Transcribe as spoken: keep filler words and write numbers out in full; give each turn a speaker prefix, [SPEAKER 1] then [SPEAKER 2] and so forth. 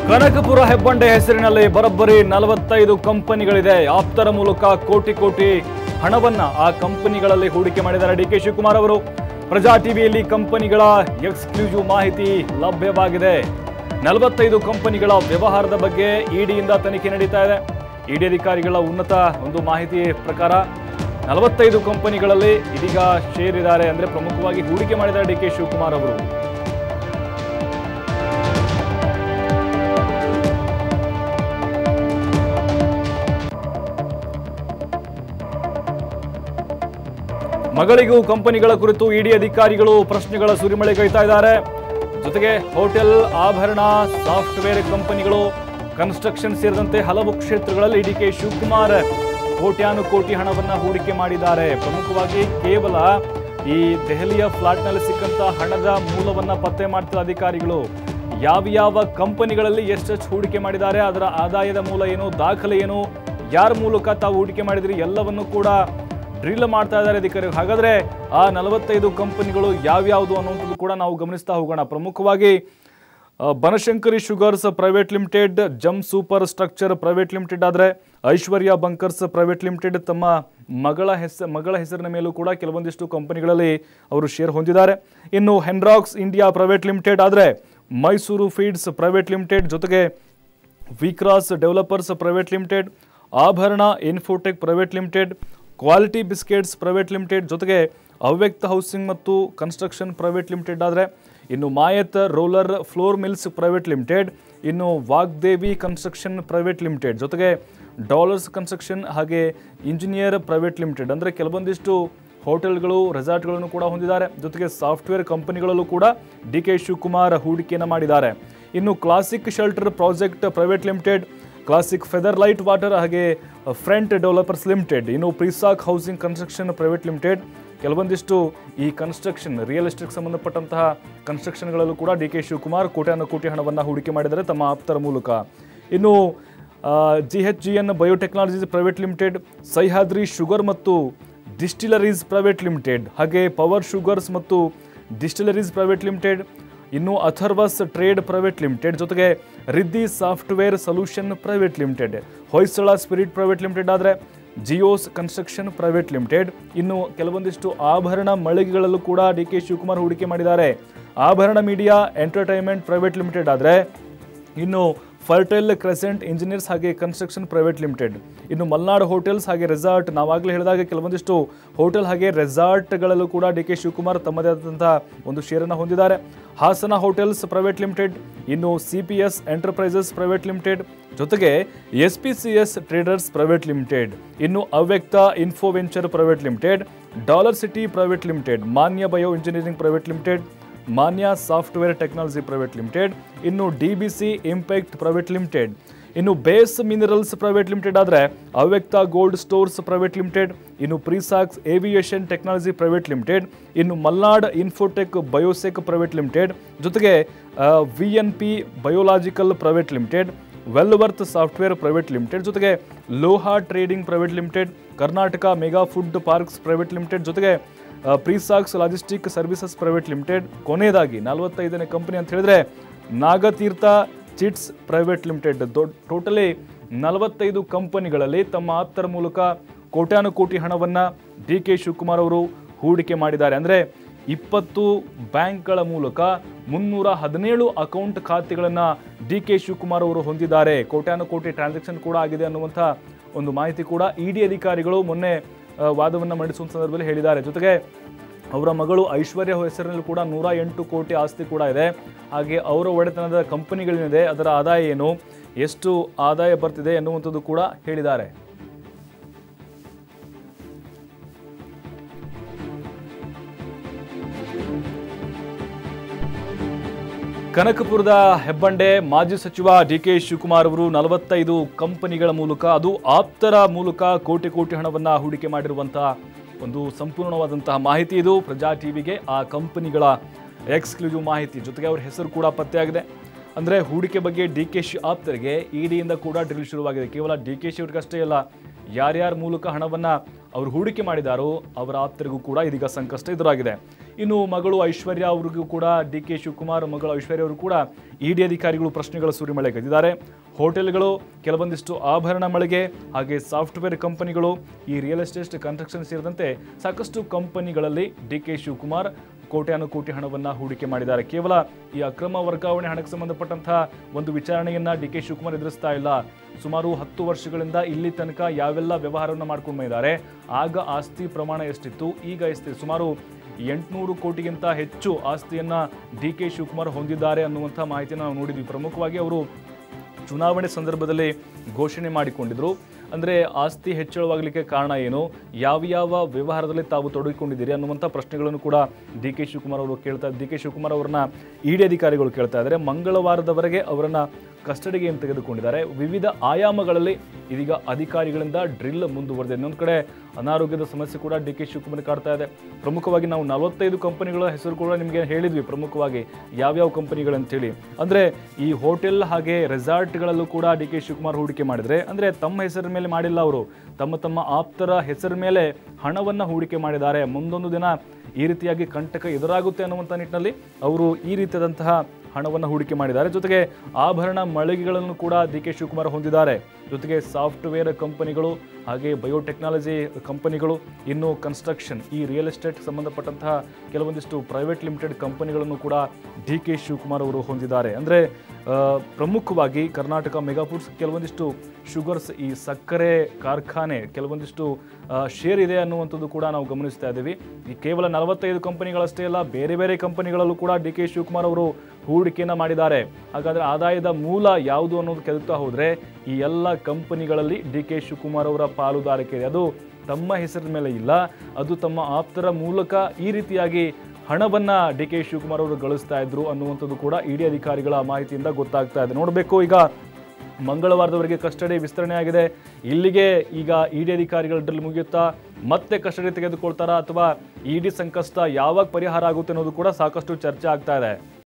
[SPEAKER 1] ಕನಕಪುರ ಹೆಬ್ಬಂಡೆ ಹೆಸರಿನಲ್ಲಿ ಬರೋಬ್ಬರಿ ನಲವತ್ತೈದು ಕಂಪನಿಗಳಿದೆ. ಆಪ್ತರ ಮೂಲಕ ಕೋಟಿ ಕೋಟಿ ಹಣವನ್ನ ಆ ಕಂಪನಿಗಳಲ್ಲಿ ಹೂಡಿಕೆ ಮಾಡಿದ್ದಾರೆ ಡಿಕೆ ಶಿವಕುಮಾರ್ ಅವರು. ಪ್ರಜಾ ಟಿವಿಯಲ್ಲಿ ಕಂಪನಿಗಳ ಎಕ್ಸ್ಕ್ಲೂಸಿವ್ ಮಾಹಿತಿ ಲಭ್ಯವಾಗಿದೆ. ನಲವತ್ತೈದು ಕಂಪನಿಗಳ ವ್ಯವಹಾರದ ಬಗ್ಗೆ ಇಡಿಯಿಂದ ತನಿಖೆ ನಡೀತಾ ಇದೆ. ಇಡಿ ಅಧಿಕಾರಿಗಳ ಉನ್ನತ ಒಂದು ಮಾಹಿತಿ ಪ್ರಕಾರ ನಲವತ್ತೈದು ಕಂಪನಿಗಳಲ್ಲಿ ಇದೀಗ ಶೇರ್ ಇದ್ದಾರೆ, ಅಂದ್ರೆ ಪ್ರಮುಖವಾಗಿ ಹೂಡಿಕೆ ಮಾಡಿದ್ದಾರೆ ಡಿಕೆ ಶಿವಕುಮಾರ್ ಅವರು. ಮಗಳಿಗೂ ಕಂಪನಿಗಳ ಕುರಿತು ಇಡಿ ಅಧಿಕಾರಿಗಳು ಪ್ರಶ್ನೆಗಳ ಸುರಿಮಳೆಗೈತಾ ಇದ್ದಾರೆ. ಜೊತೆಗೆ ಹೋಟೆಲ್, ಆಭರಣ, ಸಾಫ್ಟ್ವೇರ್ ಕಂಪನಿಗಳು, ಕನ್ಸ್ಟ್ರಕ್ಷನ್ ಸೇರಿದಂತೆ ಹಲವು ಕ್ಷೇತ್ರಗಳಲ್ಲಿ ಡಿಕೆ ಶಿವಕುಮಾರ್ ಕೋಟ್ಯಾನು ಕೋಟಿ ಹಣವನ್ನ ಹೂಡಿಕೆ ಮಾಡಿದ್ದಾರೆ. ಪ್ರಮುಖವಾಗಿ ಕೇವಲ ಈ ದೆಹಲಿಯ ಫ್ಲಾಟ್ನಲ್ಲಿ ಸಿಕ್ಕಂತ ಹಣದ ಮೂಲವನ್ನ ಪತ್ತೆ ಮಾಡ್ತಿದ್ದ ಅಧಿಕಾರಿಗಳು ಯಾವ ಯಾವ ಕಂಪನಿಗಳಲ್ಲಿ ಎಷ್ಟೆಷ್ಟು ಹೂಡಿಕೆ ಮಾಡಿದ್ದಾರೆ, ಅದರ ಆದಾಯದ ಮೂಲ ಏನು, ದಾಖಲೆ ಏನು, ಯಾರ ಮೂಲಕ ತಾವು ಹೂಡಿಕೆ ಮಾಡಿದ್ರಿ ಎಲ್ಲವನ್ನು ಕೂಡ ಡ್ರಿಲ್ ಮಾಡ್ತಾ ಇದ್ದಾರೆ ಅಧಿಕಾರಿಗಳು. ಹಾಗಾದ್ರೆ ಆ ನಲವತ್ತೈದು ಕಂಪನಿಗಳು ಯಾವ್ಯಾವುದು ಅನ್ನುವಂಥದ್ದು ಕೂಡ ನಾವು ಗಮನಿಸ್ತಾ ಹೋಗೋಣ. ಪ್ರಮುಖವಾಗಿ ಬನಶಂಕರಿ ಶುಗರ್ಸ್ ಪ್ರೈವೇಟ್ ಲಿಮಿಟೆಡ್, ಜಮ್ ಸೂಪರ್ ಸ್ಟ್ರಕ್ಚರ್ ಪ್ರೈವೇಟ್ ಲಿಮಿಟೆಡ್ ಆದರೆ ಐಶ್ವರ್ಯ ಬಂಕರ್ಸ್ ಪ್ರೈವೇಟ್ ಲಿಮಿಟೆಡ್ ತಮ್ಮ ಮಗಳ ಹೆಸ ಮಗಳ ಹೆಸರಿನ ಮೇಲೂ ಕೂಡ ಕೆಲವೊಂದಿಷ್ಟು ಕಂಪನಿಗಳಲ್ಲಿ ಅವರು ಶೇರ್ ಹೊಂದಿದ್ದಾರೆ. ಇನ್ನು ಹೆನ್ರಾಕ್ಸ್ ಇಂಡಿಯಾ ಪ್ರೈವೇಟ್ ಲಿಮಿಟೆಡ್ ಆದರೆ ಮೈಸೂರು ಫೀಡ್ಸ್ ಪ್ರೈವೇಟ್ ಲಿಮಿಟೆಡ್, ಜೊತೆಗೆ ವಿಕ್ರಾಸ್ developers private limited, Abharana infotech private limited, quality biscuits private limited, ಜೊತೆಗೆ ಅವ್ಯಕ್ತ ಹೌಸಿಂಗ್ ಮತ್ತು ಕನ್ಸ್ಟ್ರಕ್ಷನ್ ಪ್ರೈವೇಟ್ ಲಿಮಿಟೆಡ್ ಆದರೆ ಇನ್ನು ಮಾಯತ್ roller flour mills private limited, ಇನ್ನು ವಾಗ್ದೇವಿ ಕನ್ಸ್ಟ್ರಕ್ಷನ್ ಪ್ರೈವೇಟ್ ಲಿಮಿಟೆಡ್, ಜೊತೆಗೆ ಡಾಲರ್ಸ್ ಕನ್ಸ್ಟ್ರಕ್ಷನ್ ಹಾಗೆ ಇಂಜಿನಿಯರ್ ಪ್ರೈವೇಟ್ ಲಿಮಿಟೆಡ್ ಅಂದರೆ ಕೆಲವೊಂದಿಷ್ಟು ಹೋಟೆಲ್ಗಳು, ರೆಸಾರ್ಟ್ಗಳನ್ನು ಕೂಡ ಹೊಂದಿದ್ದಾರೆ. ಜೊತೆಗೆ ಸಾಫ್ಟ್ವೇರ್ ಕಂಪನಿಗಳಲ್ಲೂ ಕೂಡ ಡಿ ಕೆ ಶಿವಕುಮಾರ್ ಹೂಡಿಕೆಯನ್ನು ಮಾಡಿದ್ದಾರೆ. ಇನ್ನು classic shelter project private limited, classic feather light water ಹಾಗೆ ಫ್ರಂಟ್ ಡೆವಲಪರ್ಸ್ ಲಿಮಿಟೆಡ್, ಇನ್ನು ಪ್ರಿಸಾಕ್ ಹೌಸಿಂಗ್ ಕನ್ಸ್ಟ್ರಕ್ಷನ್ ಪ್ರೈವೇಟ್ ಲಿಮಿಟೆಡ್, ಕೆಲವೊಂದಿಷ್ಟು ಈ ಕನ್ಸ್ಟ್ರಕ್ಷನ್ ರಿಯಲ್ ಎಸ್ಟೇಟ್ ಸಂಬಂಧಪಟ್ಟಂತಹ ಕನ್ಸ್ಟ್ರಕ್ಷನ್ಗಳಲ್ಲೂ ಕೂಡ ಡಿ ಕೆ ಶಿವಕುಮಾರ್ ಕೋಟ್ಯಾನು ಕೋಟಿ ಹಣವನ್ನು ಹೂಡಿಕೆ ಮಾಡಿದ್ದಾರೆ ತಮ್ಮ ಆಪ್ತರ ಮೂಲಕ. ಇನ್ನು G H G N biotechnologies private limited, Sahyadri sugar ಮತ್ತು ಡಿಸ್ಟಿಲರೀಸ್ ಪ್ರೈವೇಟ್ ಲಿಮಿಟೆಡ್, ಹಾಗೆ ಪವರ್ ಶುಗರ್ಸ್ ಮತ್ತು ಡಿಸ್ಟಿಲರೀಸ್ ಪ್ರೈವೇಟ್ ಲಿಮಿಟೆಡ್, ಇನ್ನು ಅಥರ್ವಸ್ ಟ್ರೇಡ್ ಪ್ರೈವೇಟ್ ಲಿಮಿಟೆಡ್, ಜೊತೆಗೆ Riddhi software solution private limited, Hoysala spirit private limited ಆದರೆ ಜಿಯೋಸ್ ಕನ್ಸ್ಟ್ರಕ್ಷನ್ ಪ್ರೈವೇಟ್ ಲಿಮಿಟೆಡ್. ಇನ್ನು ಕೆಲವೊಂದಿಷ್ಟು ಆಭರಣ ಮಳಿಗೆಗಳಲ್ಲೂ ಕೂಡ ಡಿ ಕೆ ಶಿವಕುಮಾರ್ ಹೂಡಿಕೆ ಮಾಡಿದ್ದಾರೆ. ಆಭರಣ ಮೀಡಿಯಾ ಎಂಟರ್ಟೈನ್ಮೆಂಟ್ ಪ್ರೈವೇಟ್ ಲಿಮಿಟೆಡ್ ಆದರೆ ಇನ್ನು ಫರ್ಟೈಲ್ ಕ್ರೆಸೆಂಟ್ ಇಂಜಿನಿಯರ್ಸ್ ಹಾಗೆ ಕನ್ಸ್ಟ್ರಕ್ಷನ್ ಪ್ರೈವೇಟ್ ಲಿಮಿಟೆಡ್, ಇನ್ನು ಮಲ್ನಾಡ್ ಹೋಟೆಲ್ಸ್ ಹಾಗೆ ರೆಸಾರ್ಟ್, ನಾವಾಗಲೇ ಹೇಳಿದಾಗ ಕೆಲವೊಂದಿಷ್ಟು ಹೋಟೆಲ್ ಹಾಗೆ ರೆಸಾರ್ಟ್ಗಳಲ್ಲೂ ಕೂಡ ಡಿ ಕೆ ಶಿವಕುಮಾರ್ ತಮ್ಮದೇ ಆದಂತಹ ಒಂದು ಶೇರನ್ನು ಹೊಂದಿದ್ದಾರೆ. ಹಾಸನ ಹೋಟೆಲ್ಸ್ ಪ್ರೈವೇಟ್ ಲಿಮಿಟೆಡ್, ಇನ್ನು C P S enterprises private limited, ಜೊತೆಗೆ S P C S traders private limited, ಇನ್ನು Avyakta info venture private limited, dollar city private limited, Manya bio engineering private limited, Manya software technology private limited, ಇನ್ನು D B C impact private limited, ಇನ್ನು base minerals private limited ಆದರೆ Avyakta gold stores private limited, ಇನ್ನು ಪ್ರಿಸಾಕ್ಸ್ aviation technology private limited, ಇನ್ನು Malnad Infotech ಬಯೋಸೆಕ್ private limited, ಜೊತೆಗೆ V N P biological private limited, Wellworth software private limited, ಜೊತೆಗೆ Loha trading private limited, Karnataka mega food parks private limited, ಜೊತೆಗೆ ಪ್ರಿಸಾಕ್ಸ್ logistic services private limited. ಕೊನೆಯದಾಗಿ ನಲವತ್ತೈದನೇ company ಅಂತ ಹೇಳಿದ್ರೆ ನಾಗತೀರ್ಥ ಚಿಟ್ಸ್ ಪ್ರೈವೇಟ್ ಲಿಮಿಟೆಡ್. ದೊಡ್ಡ ಟೋಟಲಿ ನಲವತ್ತೈದು ಕಂಪನಿಗಳಲ್ಲಿ ತಮ್ಮ ಆಪ್ತರ ಮೂಲಕ ಕೋಟ್ಯಾನು ಕೋಟಿ ಹಣವನ್ನು ಡಿ ಕೆ ಶಿವಕುಮಾರ್ ಅವರು ಹೂಡಿಕೆ ಮಾಡಿದ್ದಾರೆ. ಅಂದರೆ ಇಪ್ಪತ್ತು ಬ್ಯಾಂಕ್ಗಳ ಮೂಲಕ ಮುನ್ನೂರ ಹದಿನೇಳು ಅಕೌಂಟ್ ಖಾತೆಗಳನ್ನು ಡಿ ಕೆ ಶಿವಕುಮಾರ್ ಅವರು ಹೊಂದಿದ್ದಾರೆ. ಕೋಟ್ಯಾನು ಕೋಟಿ ಟ್ರಾನ್ಸಾಕ್ಷನ್ ಕೂಡ ಆಗಿದೆ ಅನ್ನುವಂಥ ಒಂದು ಮಾಹಿತಿ ಕೂಡ ಇಡಿ ಅಧಿಕಾರಿಗಳು ಮೊನ್ನೆ ವಾದವನ್ನು ಮಂಡಿಸುವ ಸಂದರ್ಭದಲ್ಲಿ ಹೇಳಿದ್ದಾರೆ. ಜೊತೆಗೆ ಅವರ ಮಗಳು ಐಶ್ವರ್ಯ ಹೆಸರಿನಲ್ಲಿ ಕೂಡ ನೂರ ಎಂಟು ಕೋಟಿ ಆಸ್ತಿ ಕೂಡ ಇದೆ. ಹಾಗೆ ಅವರ ಒಡೆತನದ ಕಂಪನಿಗಳೇನಿದೆ ಅದರ ಆದಾಯ ಏನು, ಎಷ್ಟು ಆದಾಯ ಬರ್ತಿದೆ ಎನ್ನುವಂಥದ್ದು ಕೂಡ ಹೇಳಿದ್ದಾರೆ. ಕನಕಪುರದ ಹೆಬ್ಬಂಡೆ ಮಾಜಿ ಸಚಿವ ಡಿ ಕೆ ಶಿವಕುಮಾರ್ ಅವರು ನಲವತ್ತೈದು ಕಂಪನಿಗಳ ಮೂಲಕ, ಅದು ಆಪ್ತರ ಮೂಲಕ ಕೋಟಿ ಕೋಟಿ ಹಣವನ್ನು ಹೂಡಿಕೆ ಮಾಡಿರುವಂತಹ ಒಂದು ಸಂಪೂರ್ಣವಾದಂತಹ ಮಾಹಿತಿ ಇದು. ಪ್ರಜಾ ಟಿವಿಗೆ ಆ ಕಂಪನಿಗಳ ಎಕ್ಸ್ಕ್ಲೂಸಿವ್ ಮಾಹಿತಿ, ಜೊತೆಗೆ ಅವ್ರ ಹೆಸರು ಕೂಡ ಪತ್ತೆಯಾಗಿದೆ. ಅಂದರೆ ಹೂಡಿಕೆ ಬಗ್ಗೆ ಡಿ ಕೆ ಶಿ ಆಪ್ತರಿಗೆ ಇಡಿಯಿಂದ ಕೂಡ ಡ್ರಿಲ್ ಶುರುವಾಗಿದೆ. ಕೇವಲ ಡಿ ಕೆ ಶಿ ಅವ್ರಿಗಷ್ಟೇ ಅಲ್ಲ, ಯಾರ್ಯಾರ ಮೂಲಕ ಹಣವನ್ನು ಅವರು ಹೂಡಿಕೆ ಮಾಡಿದಾರೋ ಅವರ ಆಪ್ತರಿಗೂ ಕೂಡ ಇದೀಗ ಸಂಕಷ್ಟ ಎದುರಾಗಿದೆ. ಇನ್ನು ಮಗಳು ಐಶ್ವರ್ಯ ಅವರಿಗೂ ಕೂಡ ಡಿ ಕೆ ಶಿವಕುಮಾರ್ ಮಗಳು ಐಶ್ವರ್ಯ ಅವರು ಕೂಡ ಇಡಿ ಅಧಿಕಾರಿಗಳು ಪ್ರಶ್ನೆಗಳ ಸುರಿಮಳೆಗೆದ್ದಿದ್ದಾರೆ. ಹೋಟೆಲ್ಗಳು, ಕೆಲವೊಂದಿಷ್ಟು ಆಭರಣ ಮಳಿಗೆ, ಹಾಗೆ ಸಾಫ್ಟ್ವೇರ್ ಕಂಪನಿಗಳು, ಈ ರಿಯಲ್ ಎಸ್ಟೇಟ್ ಕನ್ಸ್ಟ್ರಕ್ಷನ್ ಸೇರಿದಂತೆ ಸಾಕಷ್ಟು ಕಂಪನಿಗಳಲ್ಲಿ ಡಿ ಕೆ ಶಿವಕುಮಾರ್ ಕೋಟ್ಯಾನುಕೋಟಿ ಹಣವನ್ನು ಹೂಡಿಕೆ ಮಾಡಿದ್ದಾರೆ. ಕೇವಲ ಈ ಅಕ್ರಮ ವರ್ಗಾವಣೆ ಹಣಕ್ಕೆ ಸಂಬಂಧಪಟ್ಟಂತಹ ಒಂದು ವಿಚಾರಣೆಯನ್ನ ಡಿ ಕೆ ಶಿವಕುಮಾರ್ ಎದುರಿಸ್ತಾ ಇಲ್ಲ. ಸುಮಾರು ಹತ್ತು ವರ್ಷಗಳಿಂದ ಇಲ್ಲಿ ತನಕ ಯಾವೆಲ್ಲ ವ್ಯವಹಾರವನ್ನು ಮಾಡ್ಕೊಂಡು ಬಂದಿದ್ದಾರೆ, ಆಗ ಆಸ್ತಿ ಪ್ರಮಾಣ ಎಷ್ಟಿತ್ತು, ಈಗ ಎಷ್ಟಿದೆ, ಸುಮಾರು ಎಂಟುನೂರು ಕೋಟಿಗಿಂತ ಹೆಚ್ಚು ಆಸ್ತಿಯನ್ನ ಡಿ ಕೆ ಶಿವಕುಮಾರ್ ಹೊಂದಿದ್ದಾರೆ ಅನ್ನುವಂಥ ಮಾಹಿತಿಯನ್ನು ನಾವು ನೋಡಿದ್ವಿ. ಪ್ರಮುಖವಾಗಿ ಅವರು ಚುನಾವಣೆ ಸಂದರ್ಭದಲ್ಲಿ ಘೋಷಣೆ ಮಾಡಿಕೊಂಡಿದ್ರು. ಅಂದರೆ ಆಸ್ತಿ ಹೆಚ್ಚಳವಾಗಲಿಕ್ಕೆ ಕಾರಣ ಏನು, ಯಾವ ಯಾವ ವ್ಯವಹಾರದಲ್ಲಿ ತಾವು ತೊಡಗಿಕೊಂಡಿದ್ದೀರಿ ಅನ್ನುವಂಥ ಪ್ರಶ್ನೆಗಳನ್ನು ಕೂಡ ಡಿ ಕೆ ಶಿವಕುಮಾರ್ ಅವರು ಕೇಳ್ತಾ ಡಿ ಕೆ ಶಿವಕುಮಾರ್ ಅವರನ್ನ ಇಡಿ ಅಧಿಕಾರಿಗಳು ಕೇಳ್ತಾ ಇದ್ದಾರೆ. ಮಂಗಳವಾರದವರೆಗೆ ಅವರನ್ನ ಕಸ್ಟಡಿಗೆ ಏನು ತೆಗೆದುಕೊಂಡಿದ್ದಾರೆ. ವಿವಿಧ ಆಯಾಮಗಳಲ್ಲಿ ಇದೀಗ ಅಧಿಕಾರಿಗಳಿಂದ ಡ್ರಿಲ್ ಮುಂದುವರೆದಿದೆ. ಇನ್ನೊಂದು ಕಡೆ ಅನಾರೋಗ್ಯದ ಸಮಸ್ಯೆ ಕೂಡ ಡಿ ಕೆ ಶಿವಕುಮಾರ್ ಕಾಡ್ತಾ ಇದೆ. ಪ್ರಮುಖವಾಗಿ ನಾವು ನಲವತ್ತೈದು ಕಂಪನಿಗಳ ಹೆಸರು ಕೂಡ ನಿಮಗೆ ಹೇಳಿದ್ವಿ, ಪ್ರಮುಖವಾಗಿ ಯಾವ್ಯಾವ ಕಂಪನಿಗಳಂತೇಳಿ. ಅಂದರೆ ಈ ಹೋಟೆಲ್ ಹಾಗೆ ರೆಸಾರ್ಟ್ಗಳಲ್ಲೂ ಕೂಡ ಡಿ ಕೆ ಶಿವಕುಮಾರ್ ಹೂಡಿಕೆ ಮಾಡಿದರೆ, ಅಂದರೆ ತಮ್ಮ ಹೆಸರಿನ ಮೇಲೆ ಮಾಡಿಲ್ಲ, ಅವರು ತಮ್ಮ ತಮ್ಮ ಆಪ್ತರ ಹೆಸರ ಮೇಲೆ ಹಣವನ್ನು ಹೂಡಿಕೆ ಮಾಡಿದ್ದಾರೆ. ಮುಂದೊಂದು ದಿನ ಈ ರೀತಿಯಾಗಿ ಕಂಟಕ ಎದುರಾಗುತ್ತೆ ಅನ್ನುವಂಥ ನಿಟ್ಟಿನಲ್ಲಿ ಅವರು ಈ ರೀತಿಯಾದಂತಹ ಹಣವನ್ನು ಹೂಡಿಕೆ ಮಾಡಿದ್ದಾರೆ. ಜೊತೆಗೆ ಆಭರಣ ಮಳಿಗೆಗಳನ್ನು ಕೂಡ ಡಿ ಕೆ ಶಿವಕುಮಾರ್ ಹೊಂದಿದ್ದಾರೆ. ಜೊತೆಗೆ ಸಾಫ್ಟ್ವೇರ್ ಕಂಪನಿಗಳು, ಹಾಗೆ ಬಯೋಟೆಕ್ನಾಲಜಿ ಕಂಪನಿಗಳು, ಇನ್ನು ಕನ್ಸ್ಟ್ರಕ್ಷನ್, ಈ ರಿಯಲ್ ಎಸ್ಟೇಟ್ ಸಂಬಂಧಪಟ್ಟಂತಹ ಕೆಲವೊಂದಿಷ್ಟು ಪ್ರೈವೇಟ್ ಲಿಮಿಟೆಡ್ ಕಂಪನಿಗಳನ್ನು ಕೂಡ ಡಿ ಕೆ ಶಿವಕುಮಾರ್ ಅವರು ಹೊಂದಿದ್ದಾರೆ. ಅಂದರೆ ಪ್ರಮುಖವಾಗಿ ಕರ್ನಾಟಕ ಮೆಗಾ ಫುಡ್ಸ್ ಕೆಲವೊಂದಿಷ್ಟು ಶುಗರ್ಸ್, ಈ ಸಕ್ಕರೆ ಕಾರ್ಖಾನೆ ಕೆಲವೊಂದಿಷ್ಟು ಶೇರ್ ಇದೆ ಅನ್ನುವಂಥದ್ದು ಕೂಡ ನಾವು ಗಮನಿಸ್ತಾ ಇದ್ದೀವಿ. ಈ ಕೇವಲ ನಲವತ್ತೈದು ಕಂಪನಿಗಳಷ್ಟೇ ಅಲ್ಲ, ಬೇರೆ ಬೇರೆ ಕಂಪನಿಗಳಲ್ಲೂ ಕೂಡ ಡಿ ಕೆ ಶಿವಕುಮಾರ್ ಅವರು ಹೂಡಿಕೆಯನ್ನು ಮಾಡಿದ್ದಾರೆ. ಹಾಗಾದರೆ ಆದಾಯದ ಮೂಲ ಯಾವುದು ಅನ್ನೋದು ಕೆದಕ್ತಾ ಹೋದರೆ ಈ ಎಲ್ಲ ಕಂಪನಿಗಳಲ್ಲಿ ಡಿ ಕೆ ಶಿವಕುಮಾರ್ ಅವರ ಪಾಲುದಾರಿಕೆ ಇದೆ. ಅದು ತಮ್ಮ ಹೆಸರಿನ ಮೇಲೆ ಇಲ್ಲ, ಅದು ತಮ್ಮ ಆಪ್ತರ ಮೂಲಕ ಈ ರೀತಿಯಾಗಿ ಹಣವನ್ನು ಡಿ ಕೆ ಶಿವಕುಮಾರ್ ಅವರು ಗಳಿಸ್ತಾ ಇದ್ರು ಅನ್ನುವಂಥದ್ದು ಕೂಡ ಇಡಿ ಅಧಿಕಾರಿಗಳ ಮಾಹಿತಿಯಿಂದ ಗೊತ್ತಾಗ್ತಾ ಇದೆ. ನೋಡಬೇಕು, ಈಗ ಮಂಗಳವಾರದವರೆಗೆ ಕಸ್ಟಡಿ ವಿಸ್ತರಣೆ ಆಗಿದೆ. ಇಲ್ಲಿಗೆ ಈಗ ಇಡಿ ಅಧಿಕಾರಿಗಳ ಡ್ರಿಲ್ ಮುಗಿಯುತ್ತಾ, ಮತ್ತೆ ಕಸ್ಟಡಿ ತೆಗೆದುಕೊಳ್ತಾರಾ, ಅಥವಾ ಇಡಿ ಸಂಕಷ್ಟ ಯಾವಾಗ ಪರಿಹಾರ ಆಗುತ್ತೆ ಅನ್ನೋದು ಕೂಡ ಸಾಕಷ್ಟು ಚರ್ಚೆ ಆಗ್ತಾ ಇದೆ.